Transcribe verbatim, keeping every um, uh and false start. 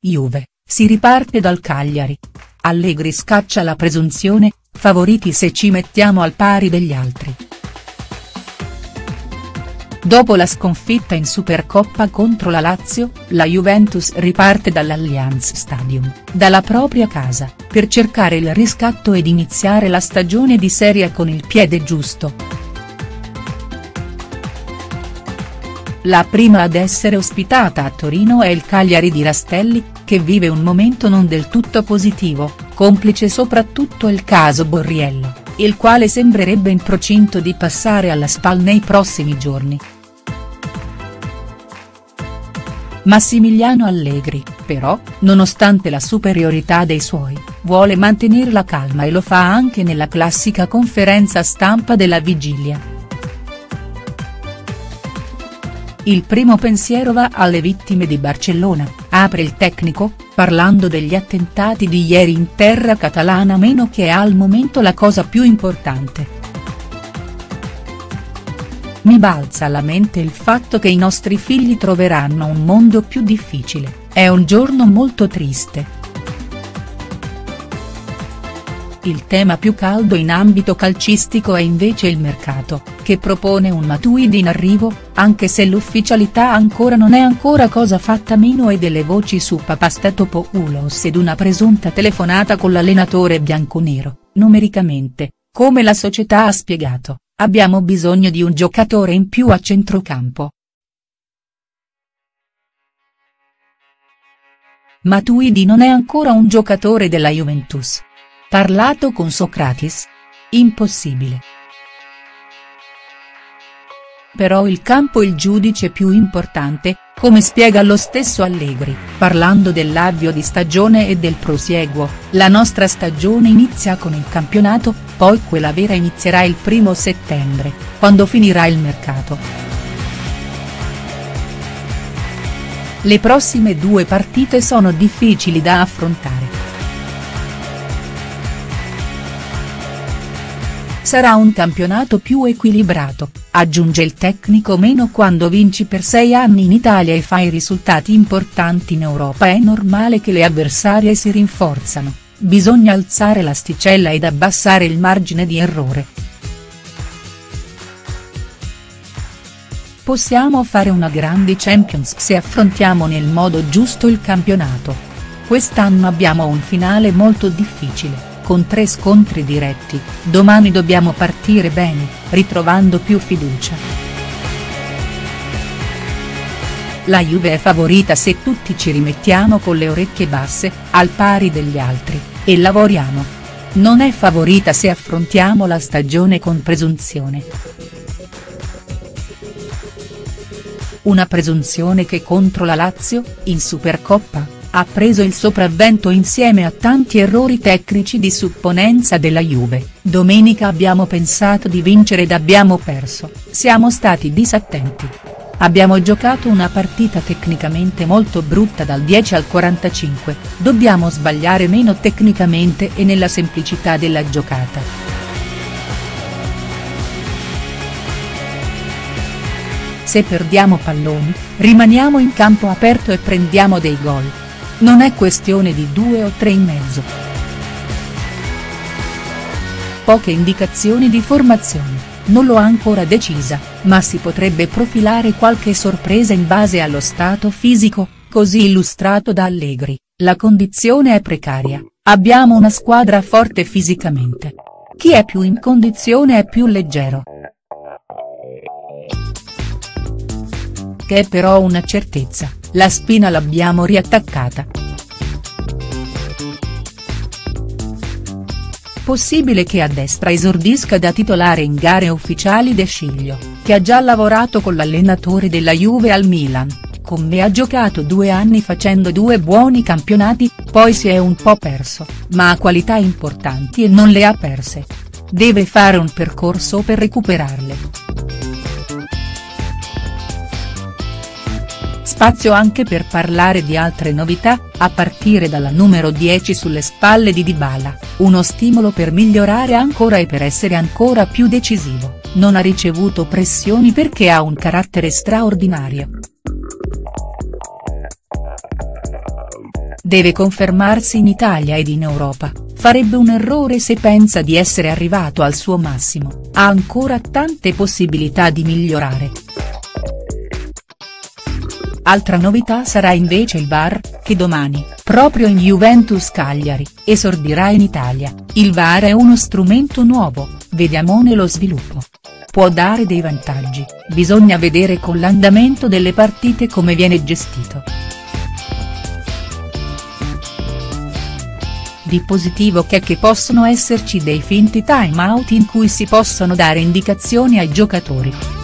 Juve, si riparte dal Cagliari. Allegri scaccia la presunzione, favoriti se ci mettiamo al pari degli altri. Dopo la sconfitta in Supercoppa contro la Lazio, la Juventus riparte dall'Allianz Stadium, dalla propria casa, per cercare il riscatto ed iniziare la stagione di Serie A con il piede giusto. La prima ad essere ospitata a Torino è il Cagliari di Rastelli, che vive un momento non del tutto positivo, complice soprattutto il caso Borriello, il quale sembrerebbe in procinto di passare alla S P A L nei prossimi giorni. Massimiliano Allegri, però, nonostante la superiorità dei suoi, vuole mantenere la calma e lo fa anche nella classica conferenza stampa della vigilia. Il primo pensiero va alle vittime di Barcellona, apre il tecnico, parlando degli attentati di ieri in terra catalana, meno che è al momento la cosa più importante. Mi balza alla mente il fatto che i nostri figli troveranno un mondo più difficile, è un giorno molto triste. Il tema più caldo in ambito calcistico è invece il mercato, che propone un Matuidi in arrivo, anche se l'ufficialità ancora non è ancora cosa fatta, meno e delle voci su Papastatopoulos ed una presunta telefonata con l'allenatore bianconero. Numericamente, come la società ha spiegato, abbiamo bisogno di un giocatore in più a centrocampo. Matuidi non è ancora un giocatore della Juventus. Parlato con Socrates? Impossibile. Però il campo è il giudice più importante, come spiega lo stesso Allegri, parlando dell'avvio di stagione e del prosieguo. La nostra stagione inizia con il campionato, poi quella vera inizierà il primo settembre, quando finirà il mercato. Le prossime due partite sono difficili da affrontare. Sarà un campionato più equilibrato, aggiunge il tecnico, meno quando vinci per sei anni in Italia e fai risultati importanti in Europa. È normale che le avversarie si rinforzano, bisogna alzare l'asticella ed abbassare il margine di errore. Possiamo fare una grande Champions se affrontiamo nel modo giusto il campionato. Quest'anno abbiamo un finale molto difficile, con tre scontri diretti, domani dobbiamo partire bene, ritrovando più fiducia. La Juve è favorita se tutti ci rimettiamo con le orecchie basse, al pari degli altri, e lavoriamo. Non è favorita se affrontiamo la stagione con presunzione. Una presunzione che contro la Lazio, in Supercoppa, ha preso il sopravvento insieme a tanti errori tecnici di supponenza della Juve. Domenica abbiamo pensato di vincere ed abbiamo perso, siamo stati disattenti. Abbiamo giocato una partita tecnicamente molto brutta dal dieci al quarantacinque, dobbiamo sbagliare meno tecnicamente e nella semplicità della giocata. Se perdiamo palloni, rimaniamo in campo aperto e prendiamo dei gol. Non è questione di due o tre in mezzo. Poche indicazioni di formazione, non l'ho ancora decisa, ma si potrebbe profilare qualche sorpresa in base allo stato fisico, così illustrato da Allegri. La condizione è precaria, abbiamo una squadra forte fisicamente. Chi è più in condizione è più leggero. Che è però una certezza, la spina l'abbiamo riattaccata. Possibile che a destra esordisca da titolare in gare ufficiali De Sciglio, che ha già lavorato con l'allenatore della Juve al Milan, con me ha giocato due anni facendo due buoni campionati, poi si è un po' perso, ma ha qualità importanti e non le ha perse. Deve fare un percorso per recuperarle. Spazio anche per parlare di altre novità, a partire dalla numero dieci sulle spalle di Dybala, uno stimolo per migliorare ancora e per essere ancora più decisivo. Non ha ricevuto pressioni perché ha un carattere straordinario. deve confermarsi in Italia ed in Europa, farebbe un errore se pensa di essere arrivato al suo massimo, ha ancora tante possibilità di migliorare. Altra novità sarà invece il V A R, che domani, proprio in Juventus Cagliari, esordirà in Italia. Il V A R è uno strumento nuovo, vediamone lo sviluppo. Può dare dei vantaggi, bisogna vedere con l'andamento delle partite come viene gestito. Di positivo che è che possono esserci dei finti time out in cui si possono dare indicazioni ai giocatori.